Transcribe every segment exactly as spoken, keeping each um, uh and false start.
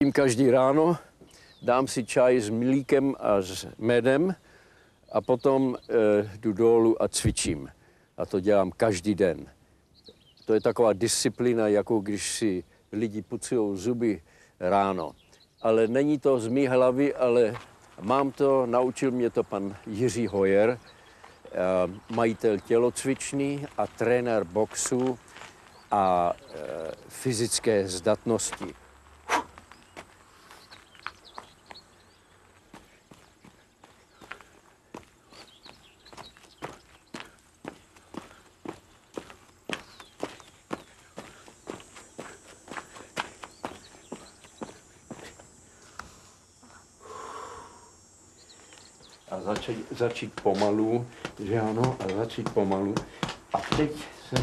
Každý ráno dám si čaj s mlíkem a s medem a potom e, jdu dolů a cvičím. A to dělám každý den. To je taková disciplína, jako když si lidi pucují zuby ráno. Ale není to z mé hlavy, ale mám to, naučil mě to pan Jiří Hojer, majitel tělocvičny a trenér boxu a e, fyzické zdatnosti. A začít, začít pomalu, že ano, a začít pomalu. A teď se...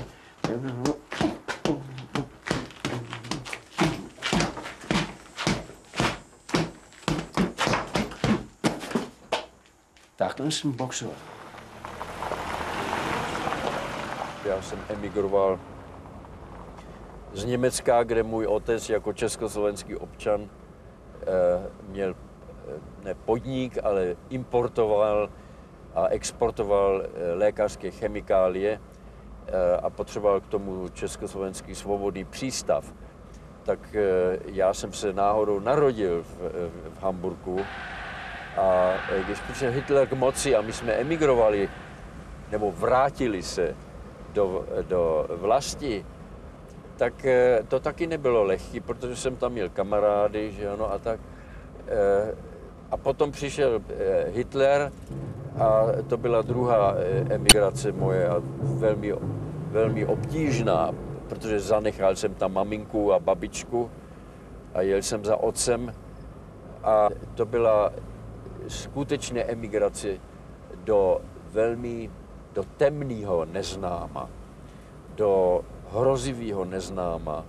Takhle jsem boxoval. Já jsem emigroval z Německa, kde můj otec jako československý občan eh, měl ne podnik, ale importoval a exportoval lékařské chemikálie a potřeboval k tomu československý svobodný přístav. Tak já jsem se náhodou narodil v, v Hamburku a když přišel Hitler k moci a my jsme emigrovali, nebo vrátili se do, do vlasti, tak to taky nebylo lehké, protože jsem tam měl kamarády, že ano, a tak. A potom přišel Hitler a to byla druhá emigrace moje a velmi, velmi obtížná, protože zanechal jsem tam maminku a babičku a jel jsem za otcem a to byla skutečně emigrace do velmi, do temného neznáma, do hrozivého neznáma,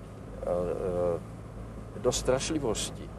do strašlivosti.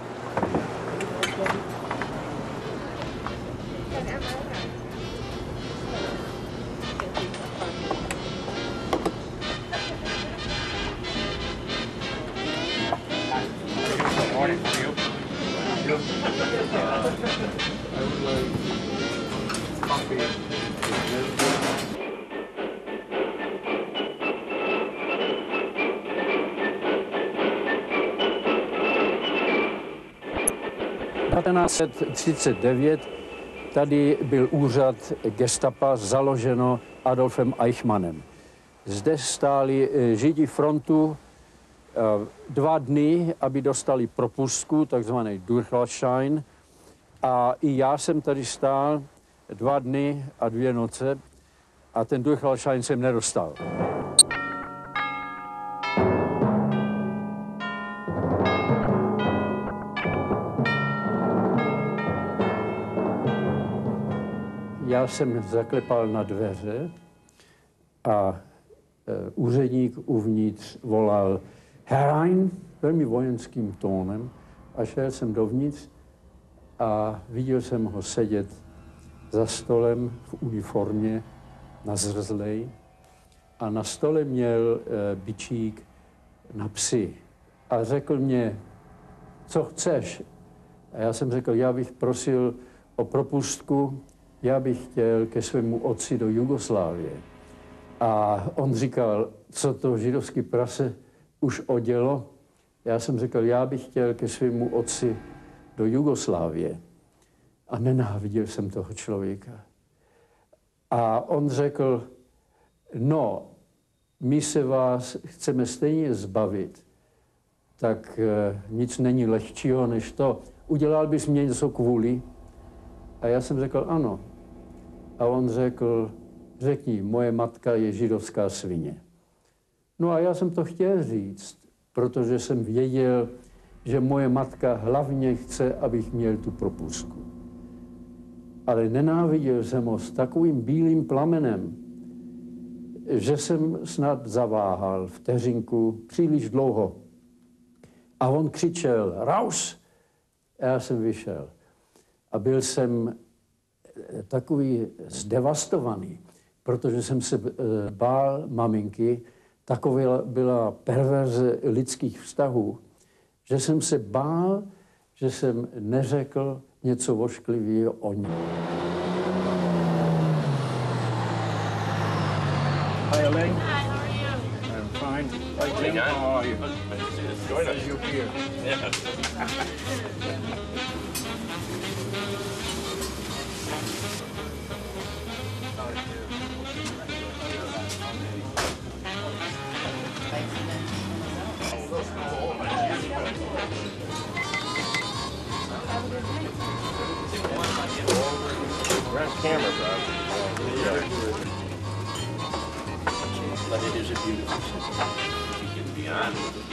devatenáct set třicet devět tady byl úřad gestapa založeno Adolfem Eichmannem. Zde stáli Židi frontu dva dny, aby dostali propustku, takzvaný Durchlassschein. A i já jsem tady stál dva dny a dvě noce a ten Durchlassschein jsem nedostal. Já jsem zaklepal na dveře a e, úředník uvnitř volal herein, velmi vojenským tónem, a šel jsem dovnitř a viděl jsem ho sedět za stolem v uniformě na zrzlej a na stole měl e, bičík na psy a řekl mě, co chceš? A já jsem řekl, já bych prosil o propustku, já bych chtěl ke svému otci do Jugoslávie. A on říkal, co to židovský prase už odělo? Já jsem řekl, já bych chtěl ke svému otci do Jugoslávie. A nenáviděl jsem toho člověka. A on řekl, no, my se vás chceme stejně zbavit, tak e, nic není lehčího než to. Udělal bys mě něco kvůli? A já jsem řekl ano. A on řekl, řekni, moje matka je židovská svině. No a já jsem to chtěl říct, protože jsem věděl, že moje matka hlavně chce, abych měl tu propustku. Ale nenáviděl jsem ho s takovým bílým plamenem, že jsem snad zaváhal vteřinku příliš dlouho. A on křičel, raus! A já jsem vyšel. A byl jsem takový zdevastovaný, protože jsem se bál maminky, taková byla perverze lidských vztahů, že jsem se bál, že jsem neřekl něco ošklivého o ní. Hi, Elaine. Hi, how are you? I'm fine. Hi, Jim. How are you? Join us. You're here. Yeah. We're on camera, bro. Yeah. But it is a beautiful city. You can be on.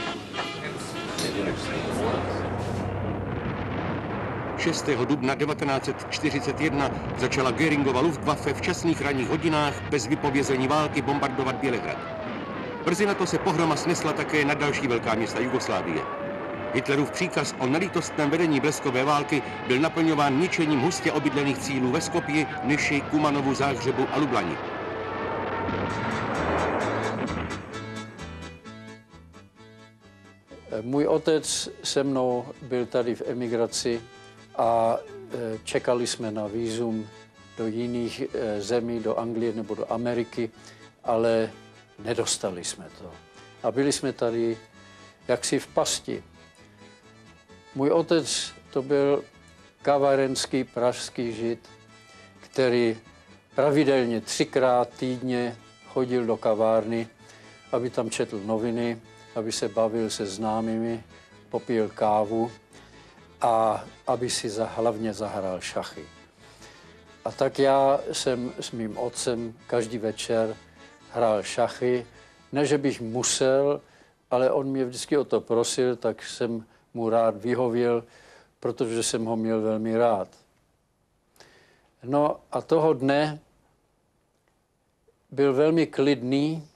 šestého dubna devatenáct set čtyřicet jedna začala Göringova Luftwaffe v časných ranních hodinách bez vypovězení války bombardovat Bělehrad. Brzy na to se pohroma snesla také na další velká města Jugoslávie. Hitlerův příkaz o nelítostném vedení bleskové války byl naplňován ničením hustě obydlených cílů ve Skopji, Niši, Kumanovu, Záhřebu a Lublani. Můj otec se mnou byl tady v emigraci a čekali jsme na vízum do jiných zemí, do Anglie nebo do Ameriky, ale nedostali jsme to. A byli jsme tady jaksi v pasti. Můj otec to byl kavárenský pražský žid, který pravidelně třikrát týdně chodil do kavárny, aby tam četl noviny, aby se bavil se známými, popil kávu a aby si za, hlavně zahrál šachy. A tak já jsem s mým otcem každý večer hrál šachy. Ne, že bych musel, ale on mě vždycky o to prosil, tak jsem mu rád vyhověl, protože jsem ho měl velmi rád. No a toho dne byl velmi klidný,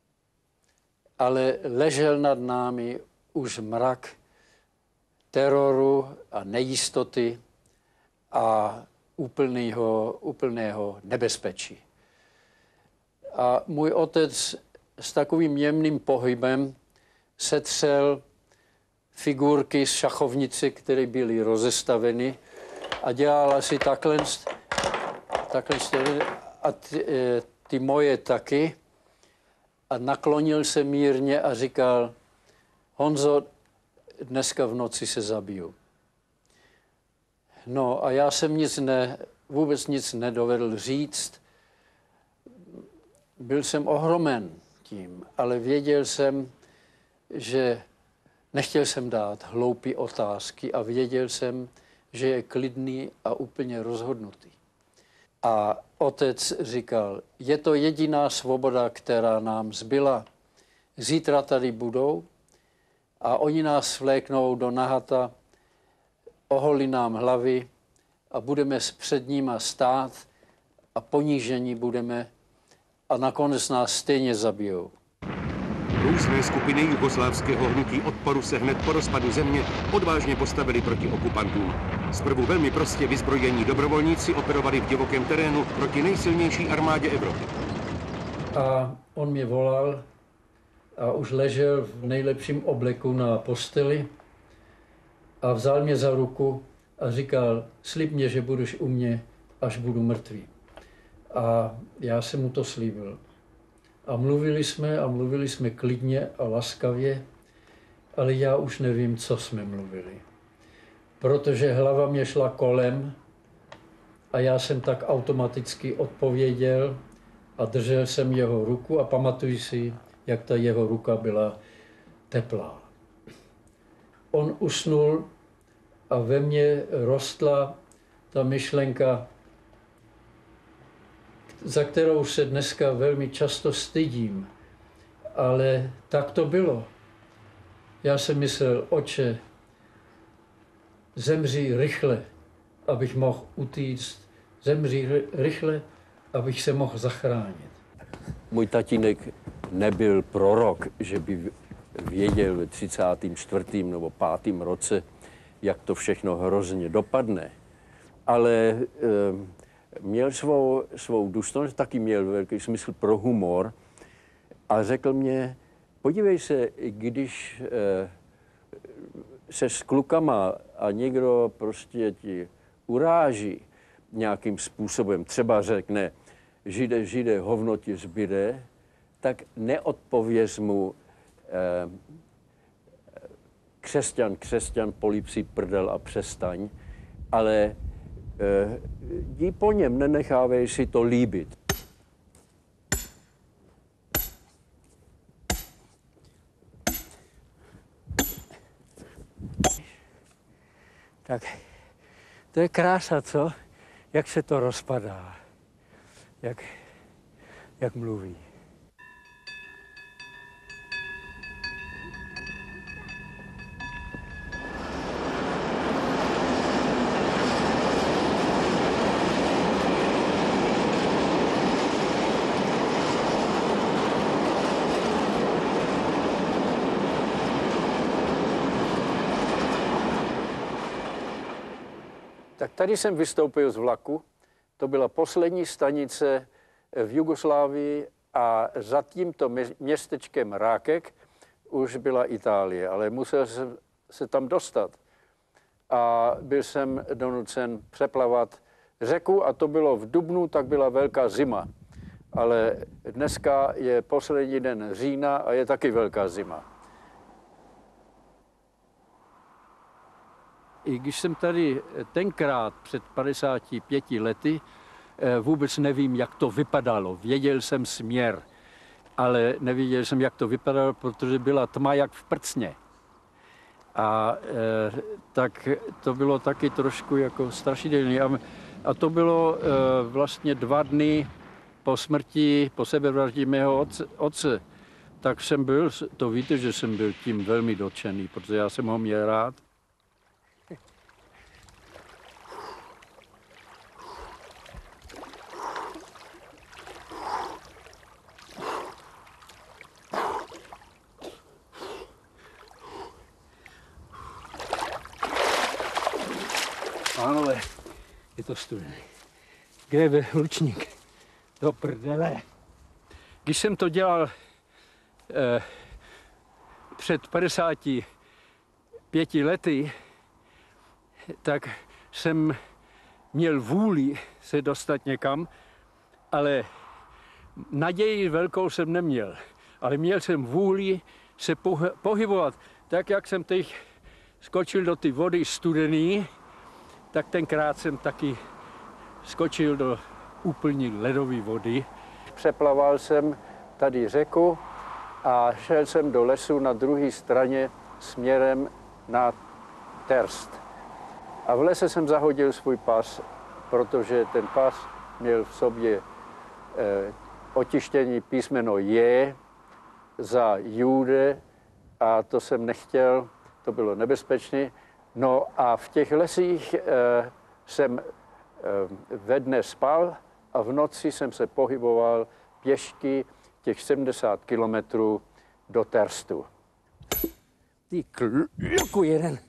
ale ležel nad námi už mrak teroru a nejistoty a úplného, úplného nebezpečí. A můj otec s takovým jemným pohybem setřel figurky z šachovnice, které byly rozestaveny a dělal asi takhle, takhle a ty, ty moje taky. A naklonil se mírně a říkal, Honzo, dneska v noci se zabiju. No a já jsem nic ne, vůbec nic nedovedl říct. Byl jsem ohromen tím, ale věděl jsem, že nechtěl jsem dát hloupé otázky a věděl jsem, že je klidný a úplně rozhodnutý. A otec říkal, je to jediná svoboda, která nám zbyla. Zítra tady budou a oni nás vléknou do nahata, oholí nám hlavy a budeme před nima stát a ponížení budeme a nakonec nás stejně zabijou. Různé skupiny jugoslávského hnutí odporu se hned po rozpadu země odvážně postavili proti okupantům. Zprvu velmi prostě vyzbrojení dobrovolníci operovali v divokém terénu proti nejsilnější armádě Evropy. A on mě volal a už ležel v nejlepším obleku na posteli a vzal mě za ruku a říkal, slib mě, že budeš u mě, až budu mrtvý. A já jsem mu to slíbil. A mluvili jsme a mluvili jsme klidně a laskavě, ale já už nevím, co jsme mluvili. Protože hlava mě šla kolem a já jsem tak automaticky odpověděl a držel jsem jeho ruku a pamatuji si, jak ta jeho ruka byla teplá. On usnul a ve mně rostla ta myšlenka, za kterou se dneska velmi často stydím, ale tak to bylo. Já jsem myslel, oče, zemři rychle, abych mohl utíct, zemři rychle, abych se mohl zachránit. Můj tatínek nebyl prorok, že by věděl ve třicátém čtvrtém nebo pátém roce, jak to všechno hrozně dopadne, ale e, měl svou, svou důstojnost, taky měl velký smysl pro humor a řekl mě, podívej se, když e, se s klukama a někdo prostě ti uráží nějakým způsobem, třeba řekne, žide, žide, hovno ti zbyde, tak neodpověz mu eh, křesťan, křesťan, políp si prdel a přestaň, ale eh, jdi po něm, nenechávej si to líbit. Tak to je krása, co? Jak se to rozpadá, jak, jak mluví. Tak tady jsem vystoupil z vlaku. To byla poslední stanice v Jugoslávii a za tímto městečkem Rákek už byla Itálie, ale musel jsem se tam dostat. A byl jsem donucen přeplavat řeku a to bylo v dubnu, tak byla velká zima. Ale dneska je poslední den října a je taky velká zima. I když jsem tady tenkrát před padesáti pěti lety, vůbec nevím, jak to vypadalo. Věděl jsem směr, ale nevěděl jsem, jak to vypadalo, protože byla tma jak v prcně. A e, tak to bylo taky trošku jako strašidelné. A, a to bylo e, vlastně dva dny po smrti, po sebevraždě mého otce, otce. Tak jsem byl, to víte, že jsem byl tím velmi dotčený, protože já jsem ho měl rád. Pánové, je to studený. Kde je hlučník? Do prdele. Když jsem to dělal eh, před padesáti pěti lety, tak jsem měl vůli se dostat někam, ale naději velkou jsem neměl. Ale měl jsem vůli se pohybovat. Tak, jak jsem teď skočil do ty vody studený, tak tenkrát jsem taky skočil do úplně ledové vody. Přeplaval jsem tady řeku a šel jsem do lesu na druhé straně směrem na Terst. A v lese jsem zahodil svůj pas, protože ten pas měl v sobě eh, otištění písmeno J za Jude a to jsem nechtěl, to bylo nebezpečné. No a v těch lesích e, jsem e, ve dne spal a v noci jsem se pohyboval pěšky těch sedmdesát kilometrů do Terstu. Ty kluku jeden.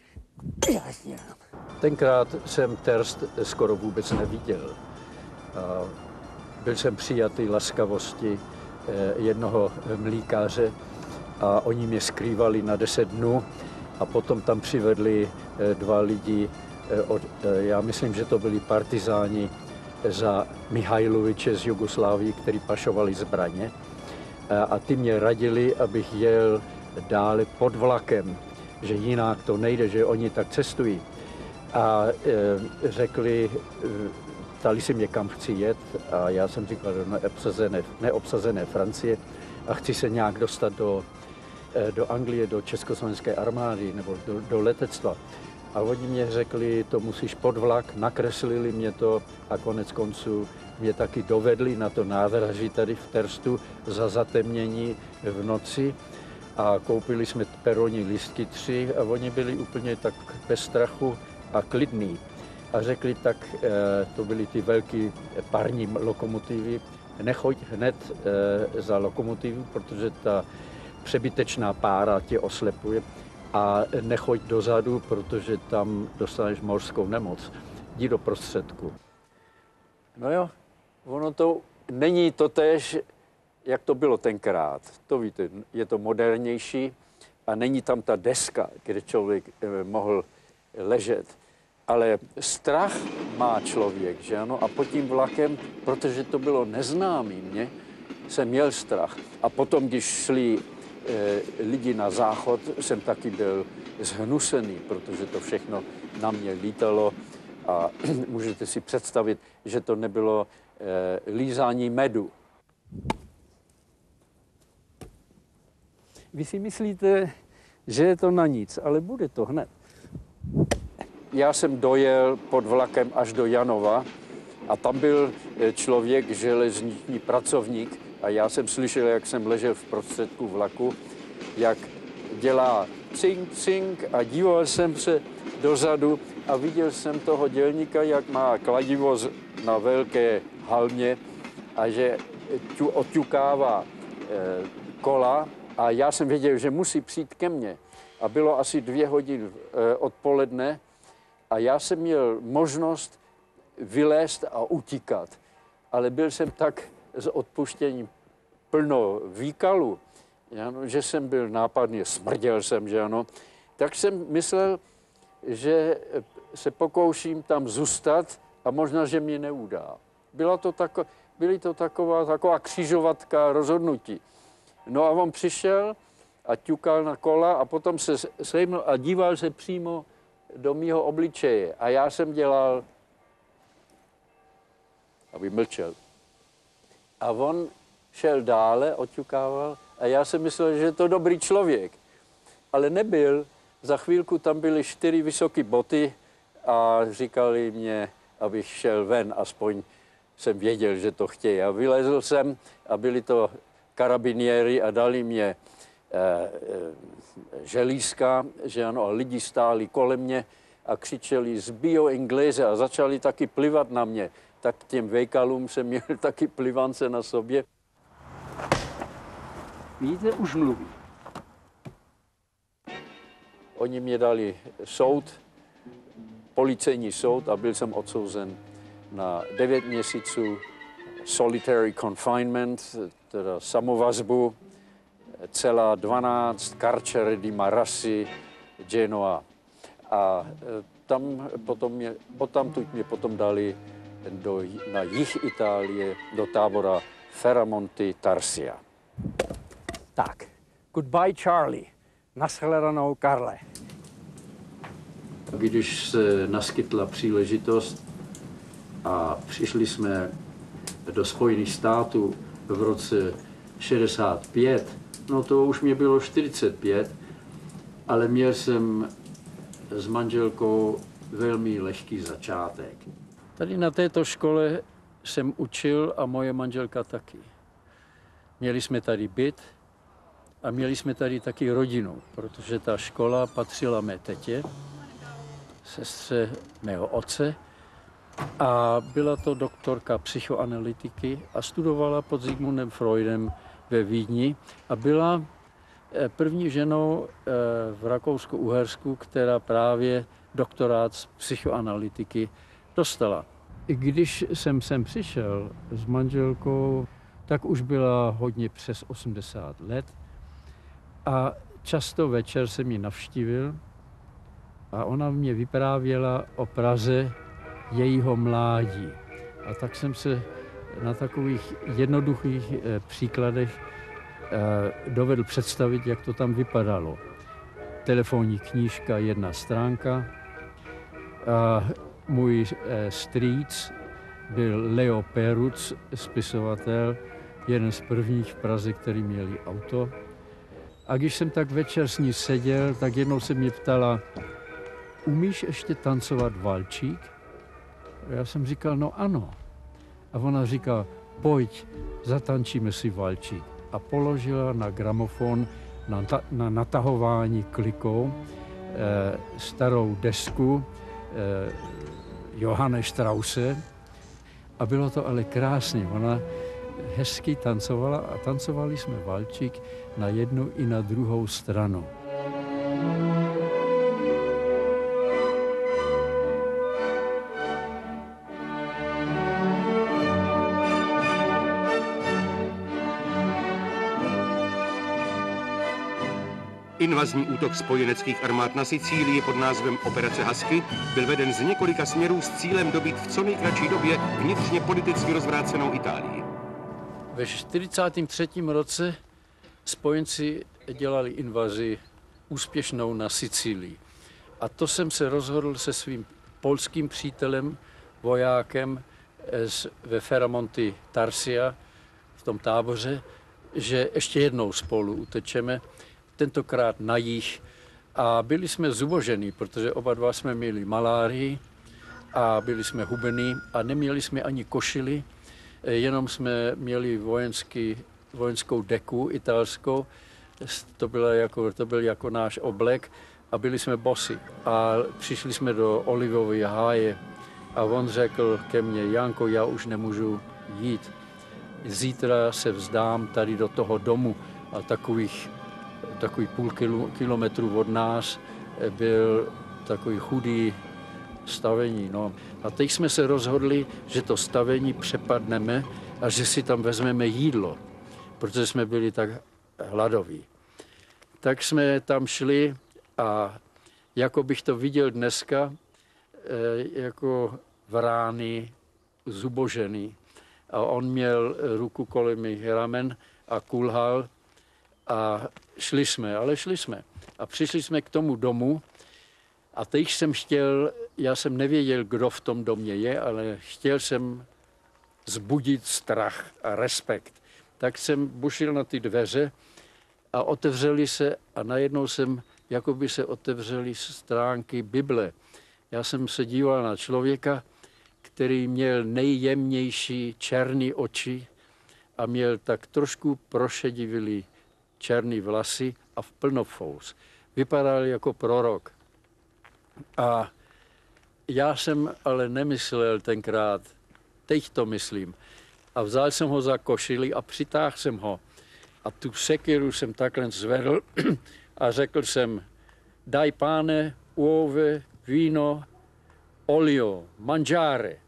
Tenkrát jsem Terst skoro vůbec neviděl. A byl jsem přijatý laskavosti e, jednoho mlýkáře a oni mě skrývali na deset dnů. A potom tam přivedli dva lidi, od, já myslím, že to byli partizáni za Mihajloviče z Jugoslávie, kteří pašovali zbraně. A ty mě radili, abych jel dále pod vlakem, že jinak to nejde, že oni tak cestují. A řekli, ptali si mě, kam chci jet, a já jsem říkal, že neobsazené, neobsazené Francie a chci se nějak dostat do do Anglie, do československé armády nebo do, do letectva. A oni mě řekli, to musíš pod vlak, nakreslili mě to a konec konců mě taky dovedli na to nádraží tady v Terstu za zatemnění v noci a koupili jsme peronní lístky tři a oni byli úplně tak bez strachu a klidní. A řekli, tak to byly ty velké parní lokomotivy, nechoď hned za lokomotivu, protože ta přebytečná pára tě oslepuje a nechoď dozadu, protože tam dostaneš mořskou nemoc. Jdi do prostředku. No jo, ono to není totéž, jak to bylo tenkrát. To víte, je to modernější a není tam ta deska, kde člověk mohl ležet. Ale strach má člověk, že ano? A pod tím vlakem, protože to bylo neznámý mě, jsem měl strach. A potom, když šli e, lidi na záchod, jsem taky byl zhnusený, protože to všechno na mě lítalo. A můžete si představit, že to nebylo e, lízání medu. Vy si myslíte, že je to na nic, ale bude to hned. Já jsem dojel pod vlakem až do Janova a tam byl člověk, železniční pracovník, a já jsem slyšel, jak jsem ležel v prostředku vlaku, jak dělá cink, cink, a díval jsem se dozadu a viděl jsem toho dělníka, jak má kladivo na velké halmě a že tu oťukává e, kola, a já jsem věděl, že musí přijít ke mně. A bylo asi dvě hodiny e, odpoledne a já jsem měl možnost vylézt a utíkat. Ale byl jsem tak s odpuštěním plno výkalu, ano, že jsem byl nápadný, smrděl jsem, že ano. Tak jsem myslel, že se pokouším tam zůstat a možná, že mě neudá. Byla to tako, byly to taková, taková křižovatka rozhodnutí. No a on přišel a ťukal na kola a potom se sejmul a díval se přímo do mýho obličeje. A já jsem dělal, aby mlčel. A on šel dále, oťukával a já jsem myslel, že je to dobrý člověk. Ale nebyl. Za chvílku tam byly čtyři vysoké boty a říkali mě, abych šel ven, aspoň jsem věděl, že to chtějí. A vylezl jsem a byli to karabiniéry a dali mě e, e, želízka, že ano, a lidi stáli kolem mě a křičeli zbijou Inglese a začali taky plivat na mě. Tak těm vejkalům jsem měl taky plivance na sobě. Vidíte, už mluví. Oni mě dali soud, policejní soud, a byl jsem odsouzen na devět měsíců solitary confinement, teda samovazbu, celá dvanáct, Carcere di Marassi, Genoa. A tam potom mě, odtamtud mě potom dali do, na jih Itálie, do tábora Ferramonti Tarsia. Tak, goodbye Charlie, nashledanou Karle. Když se naskytla příležitost a přišli jsme do Spojených států v roce šedesát pět, no to už mě bylo čtyřicet pět, ale měl jsem s manželkou velmi lehký začátek. Tady na této škole jsem učil a moje manželka taky. Měli jsme tady byt a měli jsme tady taky rodinu, protože ta škola patřila mé tetě, sestře mého otce, a byla to doktorka psychoanalytiky a studovala pod Sigmundem Freudem ve Vídni a byla první ženou v Rakousku-Uhersku, která právě doktorát z psychoanalytiky dostala. I když jsem sem přišel s manželkou, tak už byla hodně přes osmdesát let a často večer jsem ji navštívil a ona mě vyprávěla o Praze jejího mládí. A tak jsem se na takových jednoduchých eh, příkladech eh, dovedl představit, jak to tam vypadalo. Telefonní knížka, jedna stránka. A můj eh, strýc byl Leo Peruc, spisovatel, jeden z prvních v Praze, který měli auto. A když jsem tak večer s ní seděl, tak jednou se mě ptala, umíš ještě tancovat valčík? A já jsem říkal, no ano. A ona říká, pojď, zatančíme si valčík. A položila na gramofon, na, ta, na natahování klikou, eh, starou desku eh, Johanne Strause. A bylo to ale krásně. Ona hezky tancovala a tancovali jsme valčík na jednu i na druhou stranu. I Invazní útok spojeneckých armád na Sicílii pod názvem Operace Husky byl veden z několika směrů s cílem dobít v co nejkratší době vnitřně politicky rozvrácenou Itálii. Ve čtyřicátém třetím roce spojenci dělali invazi úspěšnou na Sicílii. A to jsem se rozhodl se svým polským přítelem, vojákem z, ve Ferramonti Tarsia, v tom táboře, že ještě jednou spolu utečeme, tentokrát na jih. A byli jsme zubožení, protože oba dva jsme měli malárii a byli jsme hubení a neměli jsme ani košily, jenom jsme měli vojenský, vojenskou deku italskou, to, bylo jako, to byl jako náš oblek a byli jsme bosy. A přišli jsme do olivové háje a on řekl ke mně: Janko, já už nemůžu jít. Zítra se vzdám tady do toho domu. A takových, takový půl kilo, kilometru od nás byl takový chudý stavení. No. A teď jsme se rozhodli, že to stavení přepadneme a že si tam vezmeme jídlo, protože jsme byli tak hladoví. Tak jsme tam šli a jako bych to viděl dneska, jako vrány, zubožený. A on měl ruku kolem mých ramen a kulhal a šli jsme, ale šli jsme. A přišli jsme k tomu domu a teď jsem chtěl, já jsem nevěděl, kdo v tom domě je, ale chtěl jsem zbudit strach a respekt. Tak jsem bušil na ty dveře a otevřeli se a najednou jsem, jako by se otevřely stránky Bible. Já jsem se díval na člověka, který měl nejjemnější černé oči a měl tak trošku prošedivilý černý vlasy a v plnofous. Vypadal jako prorok. A já jsem ale nemyslel tenkrát, teď to myslím. A vzal jsem ho za košili a přitáhl jsem ho. A tu sekiru jsem takhle zvedl a řekl jsem: daj, páne, uove, víno, olio, mangiare.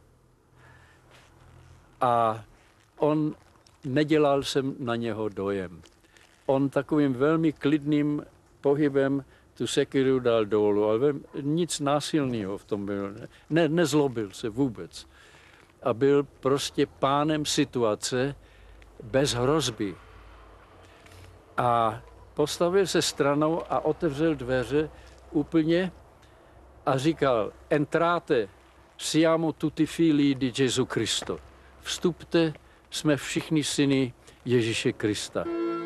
A on, nedělal jsem na něho dojem. On takovým velmi klidným pohybem tu sekiru dal dolů, ale nic násilného v tom bylo. Ne, nezlobil se vůbec. A byl prostě pánem situace bez hrozby. A postavil se stranou a otevřel dveře úplně a říkal: entrate, siamo tutti figli di Gesù Cristo. Vstupte, jsme všichni syny Ježíše Krista.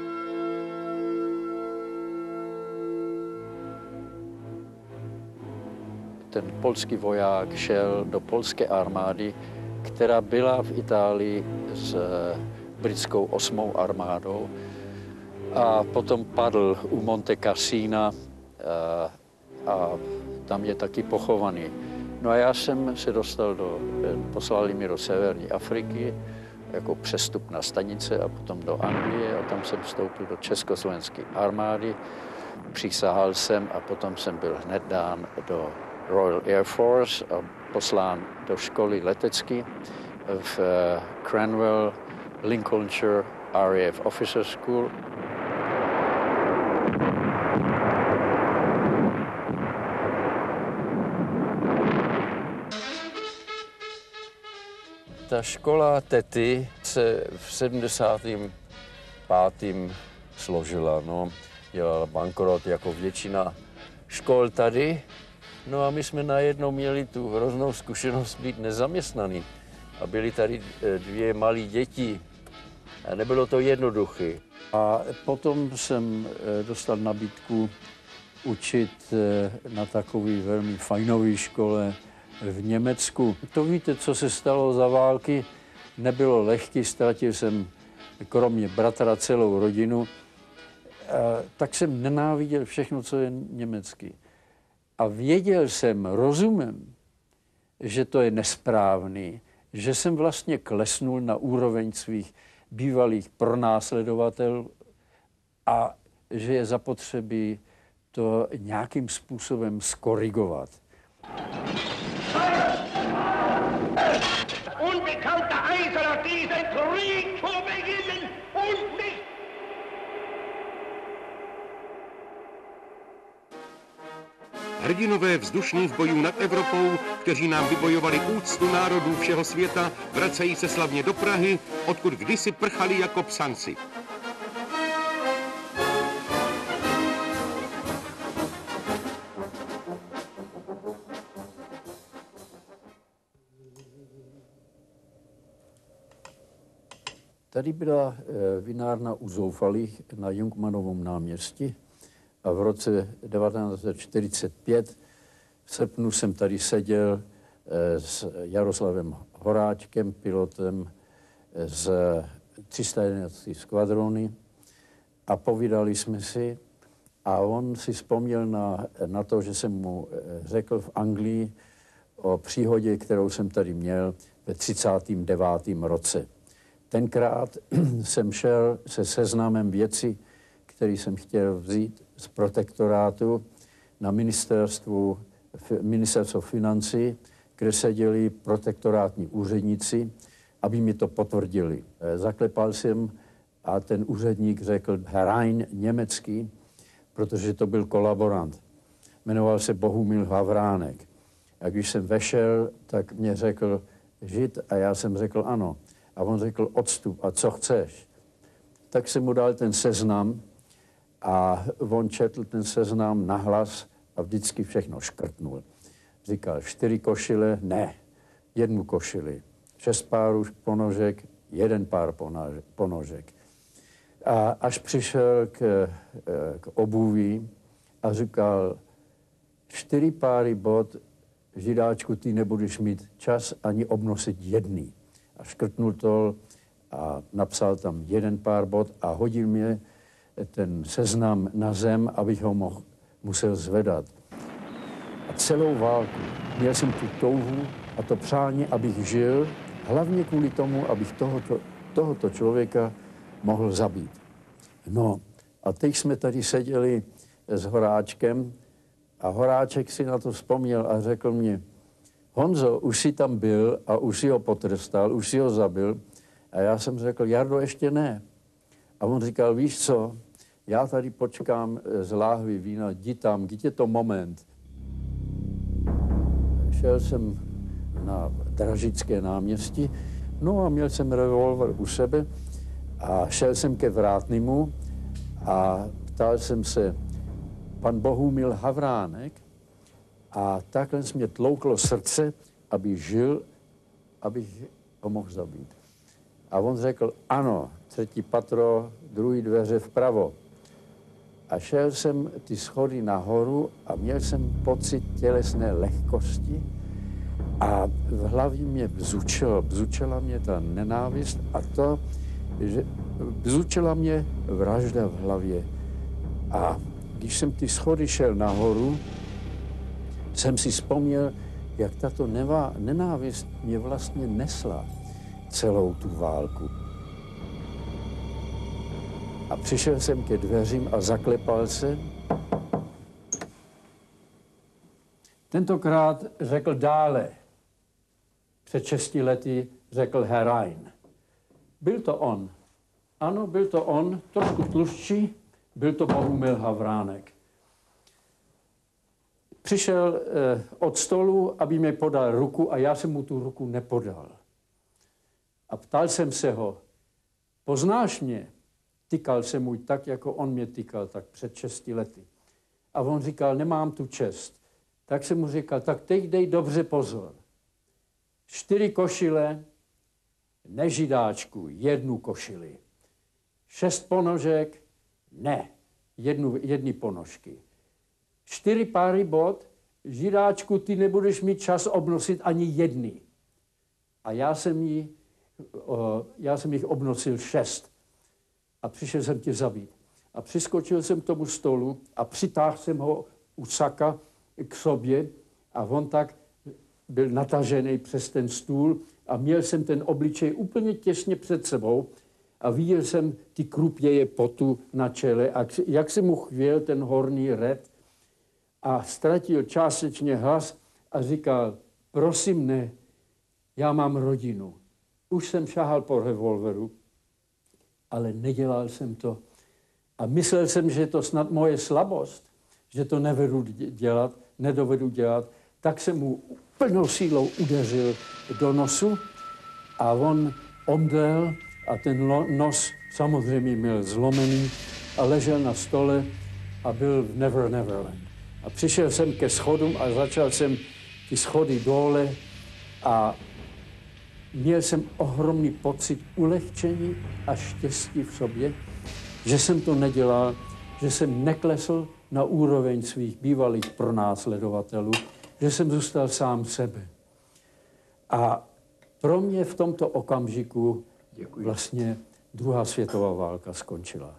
Ten polský voják šel do polské armády, která byla v Itálii s britskou osmou armádou a potom padl u Monte Cassina a, a tam je taky pochovaný. No a já jsem se dostal do, poslali mi do severní Afriky jako přestupná stanice a potom do Anglie a tam jsem vstoupil do československé armády, přísahal jsem a potom jsem byl hned dán do Royal Air Force a poslán do školy letecké v Cranwell, Lincolnshire R A F Officer School. Ta škola tety se v sedmdesátém pátém složila, no. Dělala bankrot jako většina škol tady. No a my jsme najednou měli tu hroznou zkušenost být nezaměstnaný. A byly tady dvě malé děti. A nebylo to jednoduché. A potom jsem dostal nabídku učit na takové velmi fajnové škole v Německu. To víte, co se stalo za války, nebylo lehké, ztratil jsem kromě bratra celou rodinu, tak jsem nenáviděl všechno, co je německý. A věděl jsem rozumem, že to je nesprávný, že jsem vlastně klesnul na úroveň svých bývalých pronásledovatelů a že je zapotřebí to nějakým způsobem skorigovat. Unbekannter Eiserner, diesen Krieg zu beginnen und nicht. Hrdinové vzdušných bojů nad Evropou, kteří nám vybojovali úctu národů všeho světa, vracejí se slavně do Prahy, odkud kdysi prchali jako psanci. Tady byla vinárna u Zoufalých na Jungmannovém náměstí a v roce devatenáct set čtyřicet pět v srpnu jsem tady seděl s Jaroslavem Horáčkem, pilotem z tři sta jedenácté skvadrony a povídali jsme si a on si vzpomněl na, na to, že jsem mu řekl v Anglii o příhodě, kterou jsem tady měl ve třicátém devátém roce. Tenkrát jsem šel se seznamem věcí, který jsem chtěl vzít z protektorátu na ministerstvu, ministerstvo financí, kde seděli protektorátní úředníci, aby mi to potvrdili. Zaklepal jsem a ten úředník řekl Herein německý, protože to byl kolaborant. Jmenoval se Bohumil Havránek. A když jsem vešel, tak mě řekl Žid a já jsem řekl ano. A on řekl odstup a co chceš. Tak jsem mu dal ten seznam a on četl ten seznam nahlas a vždycky všechno škrtnul. Říkal čtyři košile, ne, jednu košili. Šest párů ponožek, jeden pár ponožek. A až přišel k, k obuví a říkal, čtyři páry bot, Židáčku, ty nebudeš mít čas ani obnosit jedný. A škrtnul to a napsal tam jeden pár bot a hodil mě ten seznam na zem, abych ho mohl, musel zvedat. A celou válku měl jsem tu touhu a to přání, abych žil, hlavně kvůli tomu, abych tohoto, tohoto člověka mohl zabít. No a teď jsme tady seděli s Horáčkem a Horáček si na to vzpomněl a řekl mě, Honzo, už jsi tam byl a už jsi ho potrestal, už jsi ho zabil. A já jsem řekl, Jardo, ještě ne. A on říkal, víš co, já tady počkám z láhvy vína, jdi tam, jdi je to moment. Šel jsem na Dražické náměstí, no a měl jsem revolver u sebe a šel jsem ke vrátnému a ptal jsem se, pan Bohumil Havránek, a takhle mě tlouklo srdce, aby žil, abych ho mohl zabít. A on řekl, ano, třetí patro, druhý dveře vpravo. A šel jsem ty schody nahoru a měl jsem pocit tělesné lehkosti a v hlavě mě bzučelo, bzučela mě ta nenávist a to, že bzučela mě vražda v hlavě. A když jsem ty schody šel nahoru, jsem si vzpomněl, jak tato nevá, nenávist mě vlastně nesla celou tu válku. A přišel jsem ke dveřím a zaklepal jsem. Tentokrát řekl dále. Před šesti lety řekl Herein. Byl to on. Ano, byl to on, trošku tlustší, byl to Bohumil Havránek. Přišel eh, od stolu, aby mi podal ruku a já jsem mu tu ruku nepodal. A ptal jsem se ho, poznáš mě? Tykal jsem mu tak, jako on mě tykal, tak před šesti lety. A on říkal, nemám tu čest. Tak jsem mu říkal, tak teď dej dobře pozor. Čtyři košile, nežidáčku, jednu košili. Šest ponožek, ne, jednu, jedny ponožky. Čtyři páry bot, židáčku, ty nebudeš mít čas obnosit ani jedny. A já jsem, jí, o, já jsem jich obnosil šest. A přišel jsem tě zabít. A přiskočil jsem k tomu stolu a přitáhl jsem ho u saka k sobě a on tak byl natažený přes ten stůl a měl jsem ten obličej úplně těsně před sebou a viděl jsem ty krupěje potu na čele a jak se mu chvěl ten horní red a ztratil částečně hlas a říkal, prosím ne, já mám rodinu. Už jsem šahal po revolveru, ale nedělal jsem to. A myslel jsem, že je to snad moje slabost, že to nevedu dělat. nedovedu dělat, tak jsem mu plnou sílou udeřil do nosu a on omdlel a ten nos samozřejmě měl zlomený a ležel na stole a byl v Never Neverland. A přišel jsem ke schodům a začal jsem ty schody dole a měl jsem ohromný pocit ulehčení a štěstí v sobě, že jsem to nedělal, že jsem neklesl na úroveň svých bývalých pronásledovatelů, že jsem zůstal sám sebe. A pro mě v tomto okamžiku Děkuji. vlastně druhá světová válka skončila.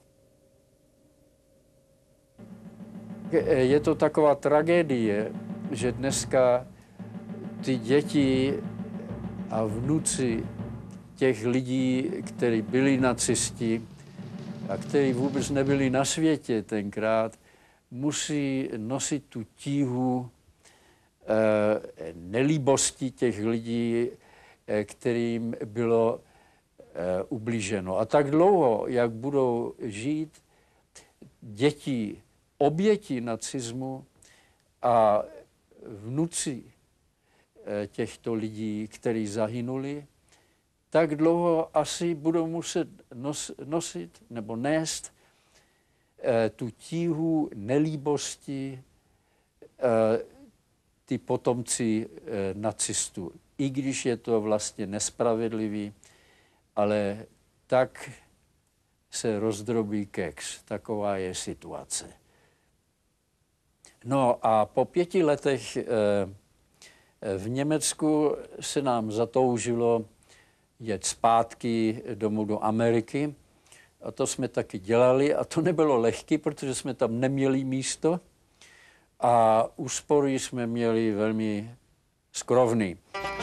Je to taková tragédie, že dneska ty děti a vnuci těch lidí, kteří byli nacisti a kteří vůbec nebyli na světě tenkrát, musí nosit tu tíhu eh, nelíbosti těch lidí, eh, kterým bylo eh, ublíženo. A tak dlouho, jak budou žít děti oběti nacismu a vnuci eh, těchto lidí, kteří zahynuli, tak dlouho asi budou muset nos, nosit nebo nést eh, tu tíhu nelíbosti eh, ty potomci eh, nacistů. I když je to vlastně nespravedlivý, ale tak se rozdrobí keks. Taková je situace. No a po pěti letech eh, v Německu se nám zatoužilo jet zpátky domů do Ameriky. A to jsme taky dělali a to nebylo lehké, protože jsme tam neměli místo a úspory jsme měli velmi skrovný.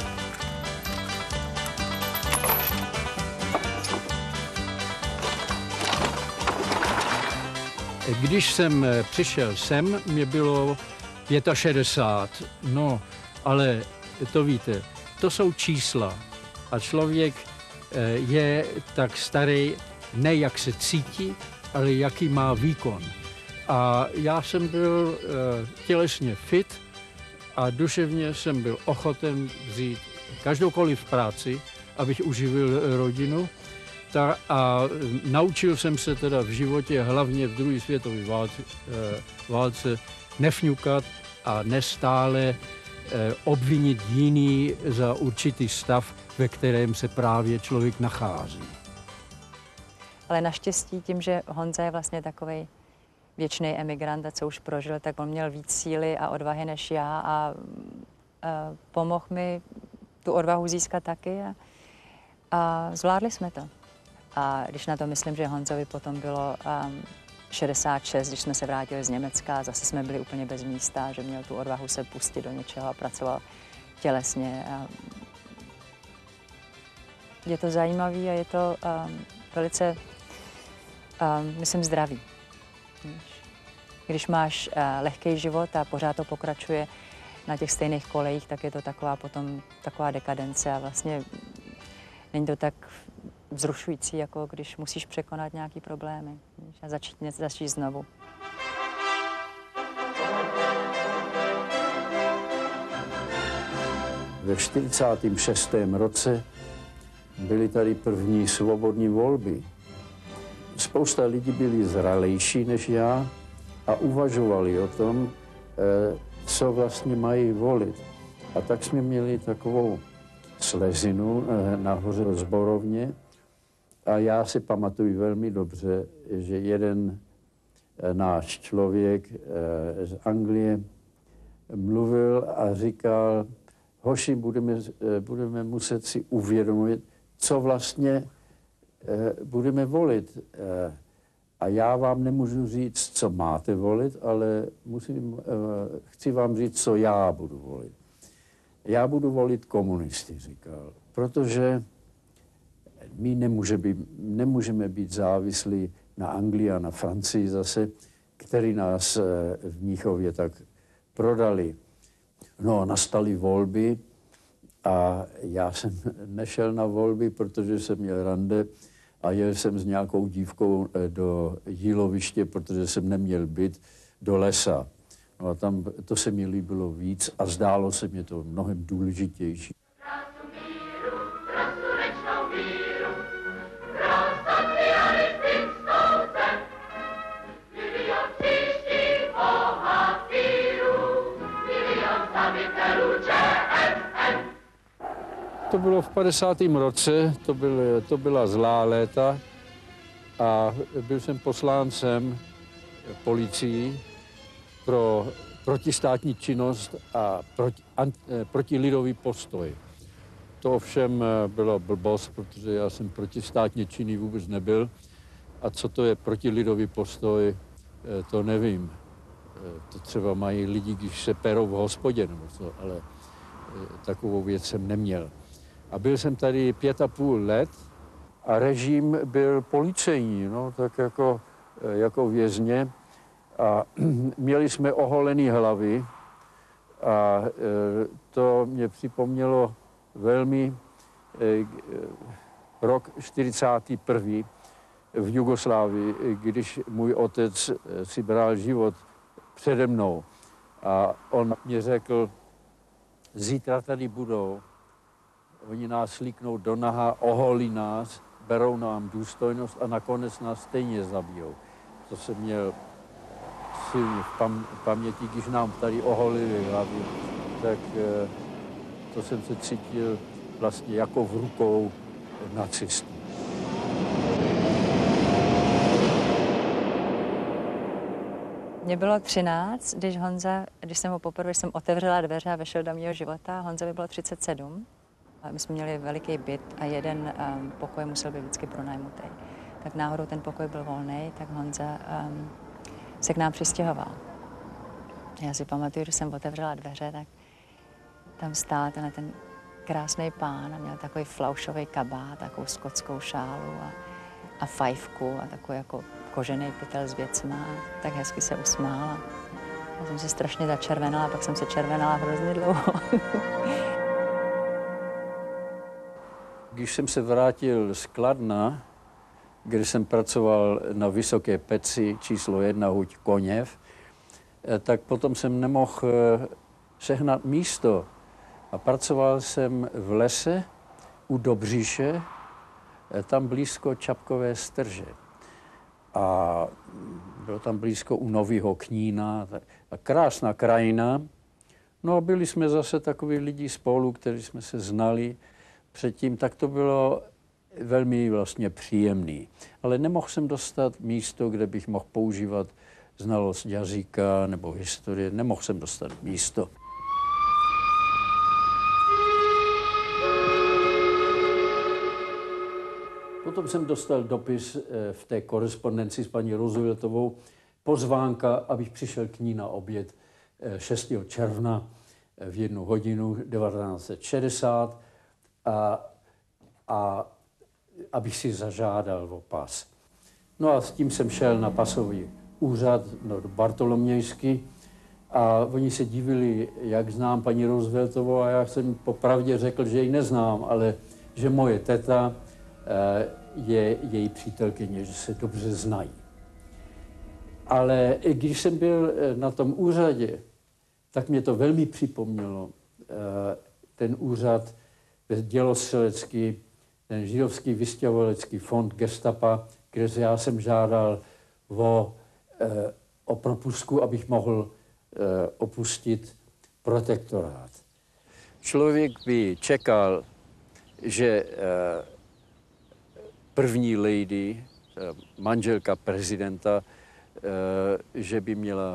Když jsem přišel sem, mě bylo šedesát pět, no, ale to víte, to jsou čísla. A člověk je tak starý, ne jak se cítí, ale jaký má výkon. A já jsem byl tělesně fit a duševně jsem byl ochoten vzít každoukoliv práci, abych uživil rodinu. Ta, a naučil jsem se teda v životě, hlavně v druhé světové válce, válce, nefňukat a nestále obvinit jiný za určitý stav, ve kterém se právě člověk nachází. Ale naštěstí tím, že Honza je vlastně takovej věčný emigrant a co už prožil, tak on měl víc síly a odvahy než já a, a pomohl mi tu odvahu získat taky a, a zvládli jsme to. A když na to myslím, že Honzovi potom bylo um, šedesát šest, když jsme se vrátili z Německa, zase jsme byli úplně bez místa, že měl tu odvahu se pustit do něčeho a pracoval tělesně. A je to zajímavé a je to um, velice, um, myslím, zdravý. Když máš uh, lehký život a pořád to pokračuje na těch stejných kolejích, tak je to taková potom taková dekadence a vlastně není to tak vzrušující, jako když musíš překonat nějaké problémy a začít, začít znovu. Ve čtyřicátém šestém roce byly tady první svobodní volby. Spousta lidí byli zralejší než já a uvažovali o tom, co vlastně mají volit. A tak jsme měli takovou slezinu nahoře v Zborovně. A já si pamatuju velmi dobře, že jeden náš člověk z Anglie mluvil a říkal, hoši, budeme, budeme muset si uvědomit, co vlastně budeme volit. A já vám nemůžu říct, co máte volit, ale musím, chci vám říct, co já budu volit. Já budu volit komunisty, říkal, protože my nemůže být, nemůžeme být závislí na Anglii a na Francii zase, který nás v Mnichově tak prodali. No, nastaly volby a já jsem nešel na volby, protože jsem měl rande a jel jsem s nějakou dívkou do Jíloviště, protože jsem neměl byt, do lesa. No a tam to se mi líbilo víc a zdálo se mi to mnohem důležitější. To bylo v padesátém roce, to, byl, to byla zlá léta a byl jsem posláncem policií pro protistátní činnost a proti, an, protilidový postoj. To ovšem byla blbost, protože já jsem protistátně činný vůbec nebyl. A co to je protilidový postoj, to nevím. To třeba mají lidi, když se perou v hospodě, nebo co, ale takovou věc jsem neměl. A byl jsem tady pět a půl let a režim byl policejní, no, tak jako, jako vězně. A měli jsme oholené hlavy a to mě připomnělo velmi rok čtyřicátý první v Jugoslávii, když můj otec si bral život přede mnou. A on mě řekl, zítra tady budou, oni nás slíknou do naha, oholí nás, berou nám důstojnost a nakonec nás stejně zabijou. To jsem měl silně v pam- paměti, když nám tady oholili hlavy, tak e, to jsem se cítil vlastně jako v rukou nacistů. Mně bylo třináct, když Honza, když jsem ho poprvé jsem otevřela dveře a vešel do mého života, Honzovi bylo třicet sedm. My jsme měli veliký byt a jeden um, pokoj musel být vždycky pronajmutý. Tak náhodou ten pokoj byl volný, tak Honza um, se k nám přistěhoval. Já si pamatuju, když jsem otevřela dveře, tak tam stál tenhle ten krásný pán a měl takový flaušový kabát, takovou skotskou šálu a, a fajfku a takový jako kožený pytel s věcma. Tak hezky se usmál. Já jsem se strašně začervenala, pak jsem se červenala hrozně dlouho. Když jsem se vrátil z Kladna, kde jsem pracoval na Vysoké Peci číslo jedna Huť Koněv, tak potom jsem nemohl sehnat místo. A pracoval jsem v lese u Dobříše, tam blízko Čapkové Strže. A bylo tam blízko u Nového Knína, a krásná krajina. No a byli jsme zase takoví lidi spolu, kteří jsme se znali předtím, tak to bylo velmi vlastně příjemný. Ale nemohl jsem dostat místo, kde bych mohl používat znalost jazyka nebo historie. Nemohl jsem dostat místo. Potom jsem dostal dopis v té korespondenci s paní Rooseveltovou, pozvánka, abych přišel k ní na oběd šestého června v jednu hodinu devatenáct set šedesát a, a abych si zažádal o pas. No a s tím jsem šel na pasový úřad no, do Bartolomějsky a oni se divili, jak znám paní Rooseveltovou a já jsem popravdě řekl, že ji neznám, ale že moje teta je její přítelkyně, že se dobře znají. Ale když jsem byl na tom úřadě, tak mě to velmi připomnělo. Ten úřad dělostřelecký, ten židovský vystěhovalecký fond gestapa, kde já jsem žádal o, o propustku, abych mohl opustit protektorát. Člověk by čekal, že první lady, manželka prezidenta, že by měla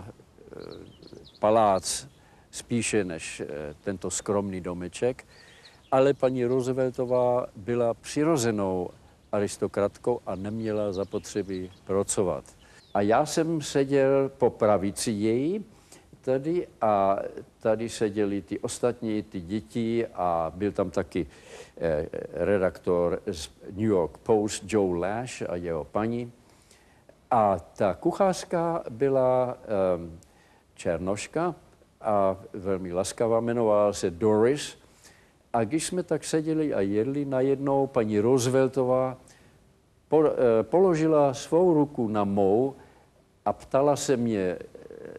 palác spíše než tento skromný domeček, ale paní Rooseveltová byla přirozenou aristokratkou a neměla zapotřebí pracovat. A já jsem seděl po pravici její tady a tady seděli ty ostatní, ty děti a byl tam taky eh, redaktor z New York Post Joe Lash a jeho paní. A ta kuchařka byla eh, černoška a velmi laskavá, jmenovala se Doris. A když jsme tak seděli a jedli, najednou paní Rooseveltová po, eh, položila svou ruku na mou a ptala se mě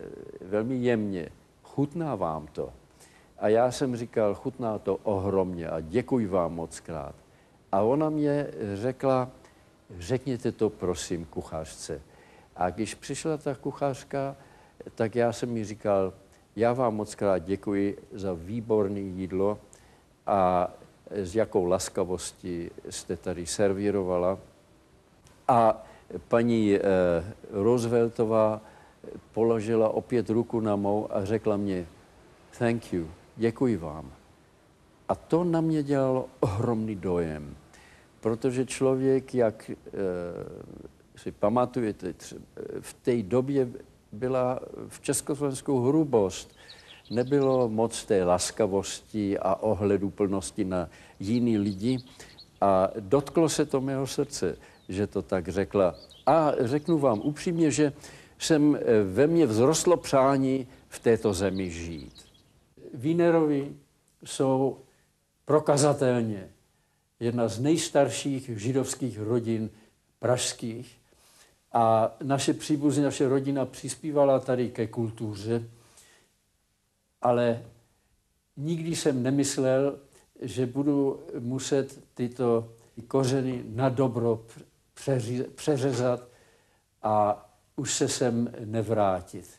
velmi jemně, chutná vám to? A já jsem říkal, chutná to ohromně a děkuji vám moc krát. A ona mě řekla, řekněte to prosím kuchařce. A když přišla ta kuchařka, tak já jsem jí říkal, já vám moc krát děkuji za výborné jídlo a s jakou laskavostí jste tady servírovala. A paní eh, Rooseveltová položila opět ruku na mou a řekla mě, thank you, děkuji vám. A to na mě dělalo ohromný dojem, protože člověk, jak eh, si pamatujete, v té době byla v Československu hrubost, nebylo moc té laskavosti a ohleduplnosti na jiný lidi a dotklo se to mého srdce, že to tak řekla. A řeknu vám upřímně, že jsem ve mně vzrostlo přání v této zemi žít. Wienerovi jsou prokazatelně jedna z nejstarších židovských rodin pražských a naše příbuzní, naše rodina přispívala tady ke kultuře, ale nikdy jsem nemyslel, že budu muset tyto kořeny na dobro přeřezat a už se sem nevrátit.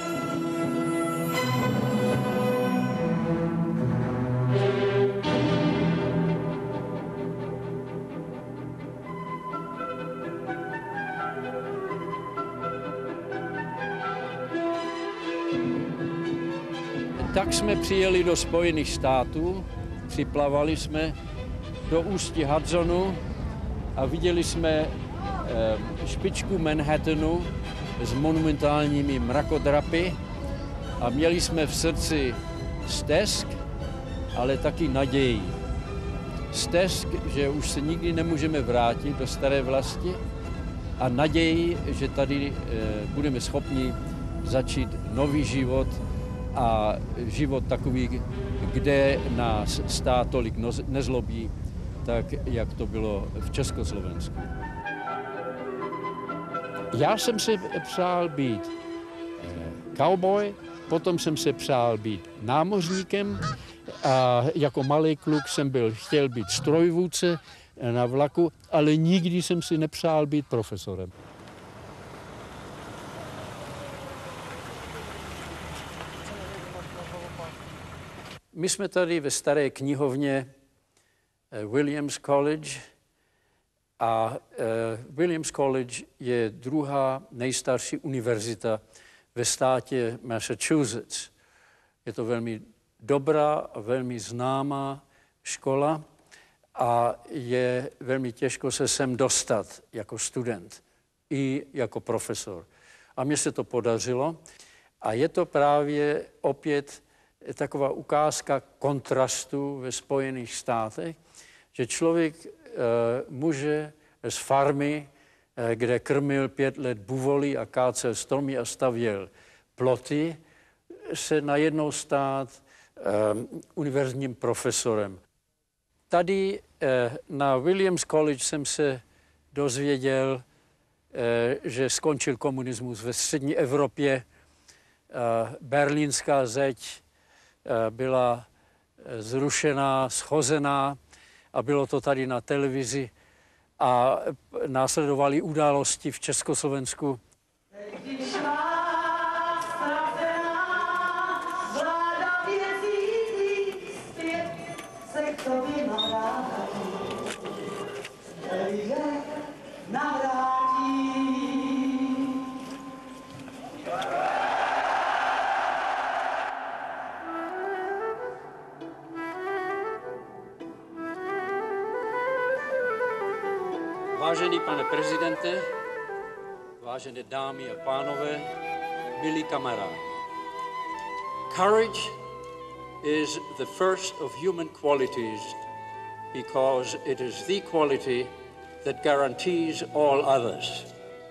Tak jsme přijeli do Spojených států, připlavali jsme do ústí Hudsonu a viděli jsme špičku Manhattanu s monumentálními mrakodrapy a měli jsme v srdci stesk, ale taky naději. Stesk, že už se nikdy nemůžeme vrátit do staré vlasti a naději, že tady budeme schopni začít nový život a život takový, kde nás stát tolik nezlobí, tak jak to bylo v Československu. Já jsem si přál být cowboy, potom jsem se přál být námořníkem a jako malý kluk jsem byl, chtěl být strojvůdce na vlaku, ale nikdy jsem si nepřál být profesorem. My jsme tady ve staré knihovně Williams College a Williams College je druhá nejstarší univerzita ve státě Massachusetts. Je to velmi dobrá a velmi známá škola a je velmi těžko se sem dostat jako student i jako profesor. A mně se to podařilo a je to právě opět taková ukázka kontrastu ve Spojených státech, že člověk e, může z farmy, e, kde krmil pět let buvoly a kácel stromy a stavěl ploty, se najednou stát e, univerzitním profesorem. Tady e, na Williams College jsem se dozvěděl, e, že skončil komunismus ve střední Evropě, e, berlínská zeď byla zrušená, shozená a bylo to tady na televizi a následovaly události v Československu. Vážený pane prezidente, vážené dámy a pánové, milí kamarádi. Courage is the first of human qualities because it is the quality that guarantees all others.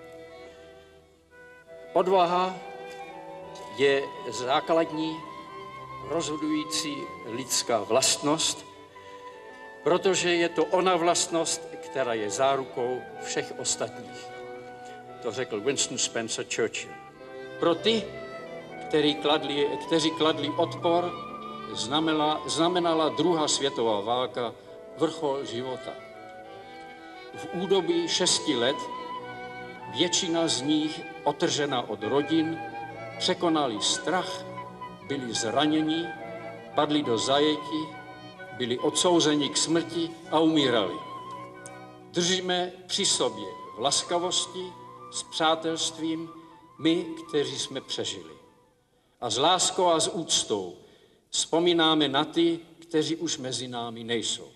Odvaha je základní, rozhodující lidská vlastnost, protože je to ona vlastnost, která je zárukou všech ostatních. To řekl Winston Spencer Churchill. Pro ty, který kladli, kteří kladli odpor, znamenala, znamenala druhá světová válka vrchol života. V údobí šesti let většina z nich, odtržena od rodin, překonali strach, byli zraněni, padli do zajetí, byli odsouzeni k smrti a umírali. Držíme při sobě v laskavosti, s přátelstvím, my, kteří jsme přežili. A s láskou a s úctou vzpomínáme na ty, kteří už mezi námi nejsou.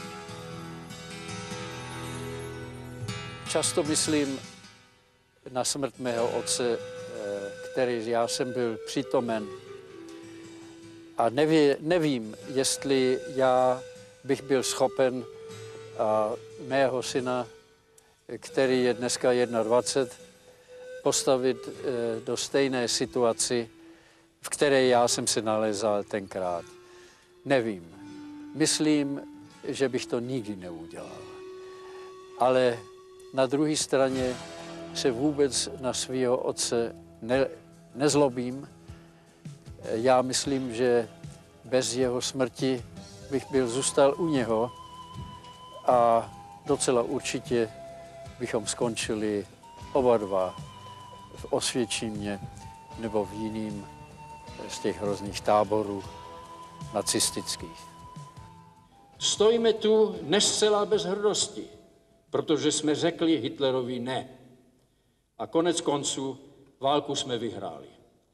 Často myslím na smrt mého otce, který já jsem byl přítomen. A neví, nevím, jestli já bych byl schopen a mého syna, který je dneska dvacet jedna, postavit do stejné situaci, v které já jsem se nalézal tenkrát. Nevím. Myslím, že bych to nikdy neudělal. Ale na druhé straně se vůbec na svého otce ne, nezlobím. Já myslím, že bez jeho smrti bych byl zůstal u něho a docela určitě bychom skončili oba dva v Osvětímě nebo v jiným z těch hrozných táborů nacistických. Stojíme tu nescela bez hrdosti, protože jsme řekli Hitlerovi ne. A konec konců válku jsme vyhráli.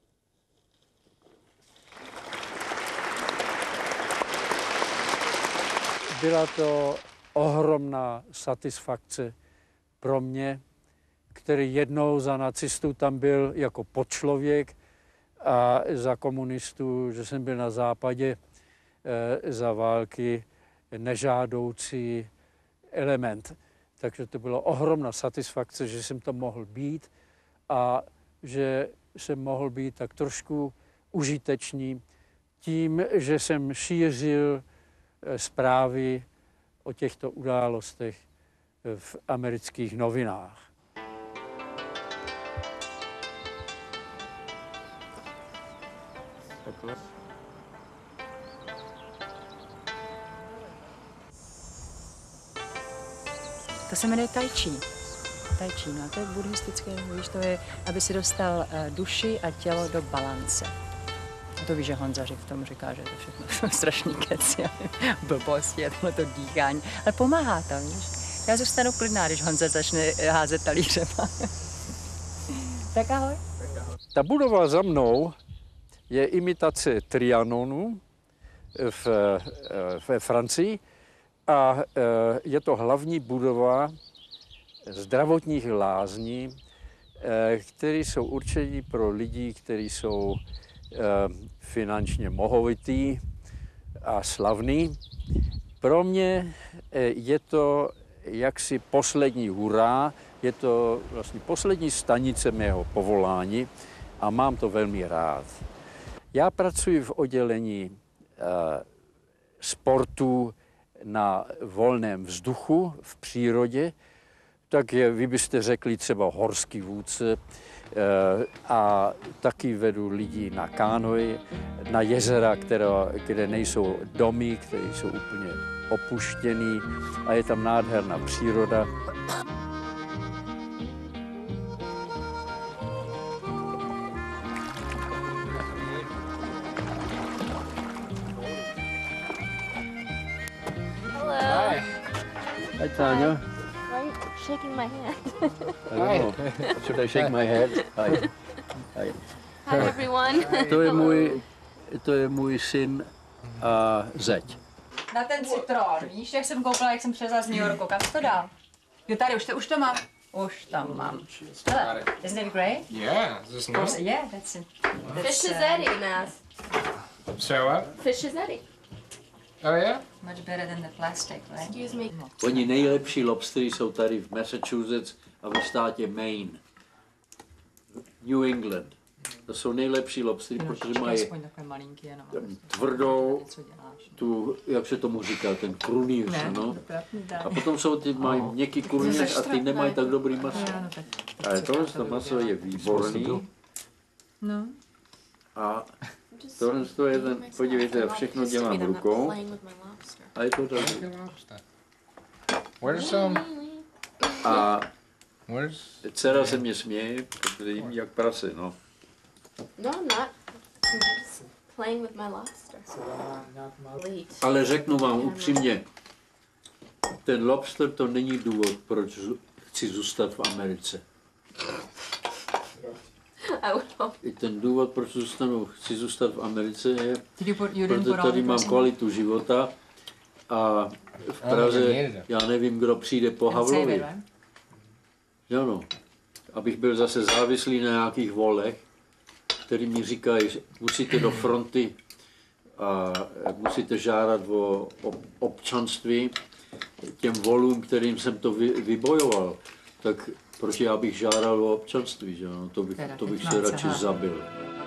Byla to ohromná satisfakce pro mě, který jednou za nacistů tam byl jako podčlověk a za komunistů, že jsem byl na západě e, za války nežádoucí element. Takže to bylo ohromná satisfakce, že jsem to mohl být a že jsem mohl být tak trošku užitečný tím, že jsem šířil zprávy o těchto událostech v amerických novinách. To se jmenuje tai chi. Tai chi, no to je buddhistické, víš, to je, aby si dostal uh, duši a tělo do balance. A to víš, že Honza v tom říká, že je to všechno strašný kec, blbosti a tohle to dýchání. Ale pomáhá to, víš. Já zůstanu klidná, když Honza začne házet talířema. Tak ahoj. Ta budova za mnou je imitace Trianonu v, ve Francii a je to hlavní budova zdravotních lázní, které jsou určeny pro lidi, kteří jsou finančně mohovitý a slavný. Pro mě je to jaksi poslední hurá, je to vlastně poslední stanice mého povolání a mám to velmi rád. Já pracuji v oddělení uh, sportu na volném vzduchu v přírodě, tak je, vy byste řekli třeba horský vůdce, uh, a taky vedu lidi na kánoji, na jezera, která, kde nejsou domy, které jsou úplně opuštěný a je tam nádherná příroda. Hi, Tanya. Why are you shaking my hand? I don't know. Should I shake my head? Hi. Hi. Hi, everyone. To je můj, to je můj syn a zeď. Na ten citron, víš, jak jsem koupila, jak jsem přezla z New Yorku, kam jsi to dal? Jo, tady, už to, už to mám. Už tam mám. Hele, isn't it great? Yeah, is this nice? Yeah, that's it. That's, Fish is Eddie, Naz. So what? Fish is Eddie. Oh yeah? Much better than the plastic, right? Excuse me. Oni nejlepší lobstery jsou tady v Massachusetts a ve státě Maine. New England. To jsou nejlepší lobstery, protože mají tvrdou, tu, jak se tomu říká, ten krunýř, no. A potom jsou ty, mají měkký krunýř a ty nemají tak dobrý maso. Ale tohle to maso je výborný. No. A tohle je ten, podívejte, já všechno dělám rukou. A je to tady. Where's some? A Where's? dcera se mě směje, protože jim jak prase, no. No, I'm not. I'm just playing with my lobster. Wait. Ale řeknu vám upřímně, ten lobster to není důvod, proč zu- chci zůstat v Americe. I would hope. I ten důvod, proč zůstanu, chci zůstat v Americe, je, Did you put, you didn't protože put all tady the mám dressing? kvalitu života a v Praze já nevím, kdo přijde po And save it, Havlovi. right? Jo no, abych byl zase závislý na nějakých volech, který mi říkají, musíte do fronty a musíte žádat o ob- občanství těm volům, kterým jsem to vy, vybojoval, tak proč já bych žádal o občanství, že no? To bych, to bych se radši zabil.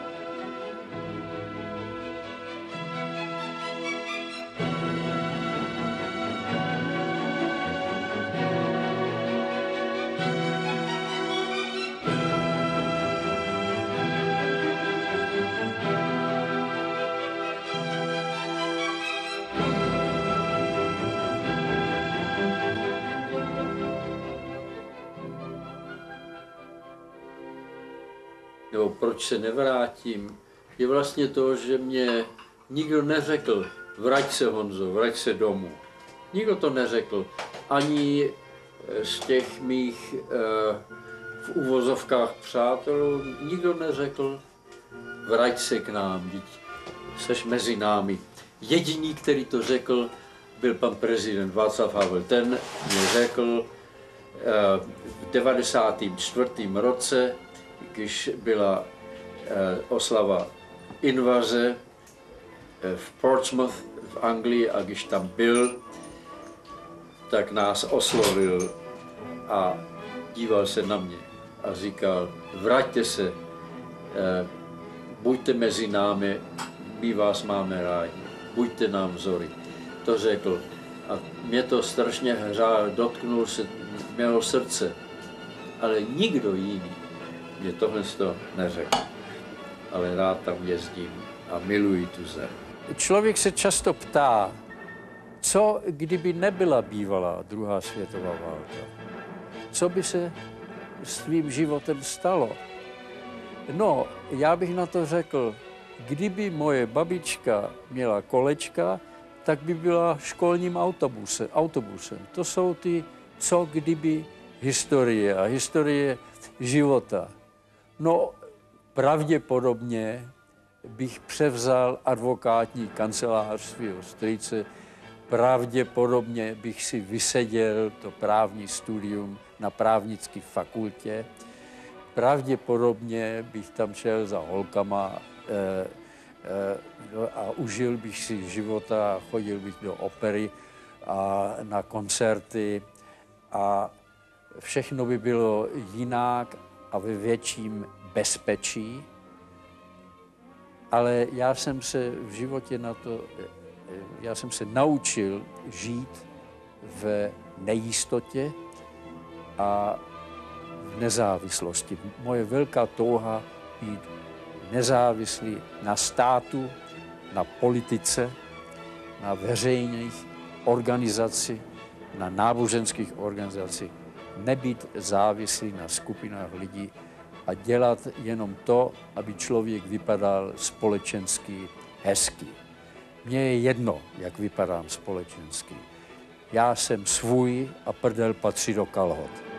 Nebo proč se nevrátím, je vlastně to, že mě nikdo neřekl, vrať se Honzo, vrať se domů. Nikdo to neřekl. Ani z těch mých eh, v uvozovkách přátelů, nikdo neřekl, vrať se k nám, díť seš mezi námi. Jediný, který to řekl, byl pan prezident Václav Havel. Ten mě řekl eh, v devadesátém čtvrtém roce, když byla eh, oslava invaze eh, v Portsmouth v Anglii a když tam byl, tak nás oslovil a díval se na mě a říkal, vraťte se, eh, buďte mezi námi, my vás máme rádi, buďte nám vzory. To řekl a mě to strašně hřál, dotknul se mého srdce, ale nikdo jiný mě tohle to neřekl, ale rád tam jezdím a miluji tu zem. Člověk se často ptá, co kdyby nebyla bývalá druhá světová válka? Co by se s tvým životem stalo? No, já bych na to řekl, kdyby moje babička měla kolečka, tak by byla školním autobuse, autobusem. To jsou ty co kdyby historie a historie života. No, pravděpodobně bych převzal advokátní kancelář svého strýce, pravděpodobně bych si vyseděl to právní studium na právnické fakultě, pravděpodobně bych tam šel za holkama e, e, a užil bych si života, chodil bych do opery a na koncerty a všechno by bylo jinak a ve větším bezpečí, ale já jsem se v životě na to, já jsem se naučil žít v nejistotě a v nezávislosti. Moje velká touha být nezávislý na státu, na politice, na veřejných organizacích, na náboženských organizacích, nebýt závislý na skupinách lidí a dělat jenom to, aby člověk vypadal společensky hezky. Mně je jedno, jak vypadám společensky. Já jsem svůj a prdel patří do kalhot.